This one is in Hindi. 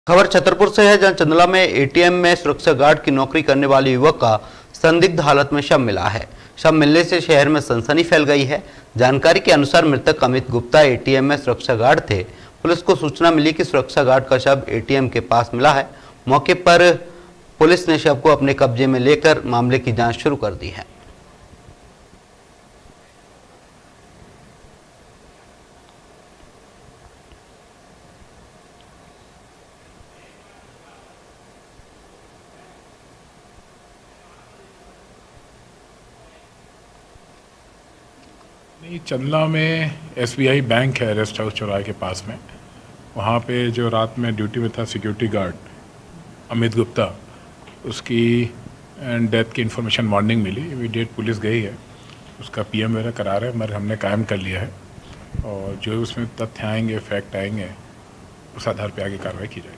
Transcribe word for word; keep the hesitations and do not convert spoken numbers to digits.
खबर छतरपुर से है, जहां चंदला में एटीएम में सुरक्षा गार्ड की नौकरी करने वाले युवक का संदिग्ध हालत में शव मिला है। शव मिलने से शहर में सनसनी फैल गई है। जानकारी के अनुसार मृतक अमित गुप्ता एटीएम में सुरक्षा गार्ड थे। पुलिस को सूचना मिली कि सुरक्षा गार्ड का शव एटीएम के पास मिला है। मौके पर पुलिस ने शव को अपने कब्जे में लेकर मामले की जाँच शुरू कर दी है। नहीं, चंदला में एसबीआई बैंक है, रेस्ट हाउस चौराहे के पास में। वहाँ पे जो रात में ड्यूटी में था सिक्योरिटी गार्ड अमित गुप्ता, उसकी डेथ की इन्फॉर्मेशन मॉर्निंग मिली। इमीडिएट पुलिस गई है, उसका पीएम वगैरह करा रहे हैं, मगर हमने कायम कर लिया है और जो उसमें तथ्य आएंगे, फैक्ट आएंगे, उस आधार पे आगे कार्रवाई की जाएगी।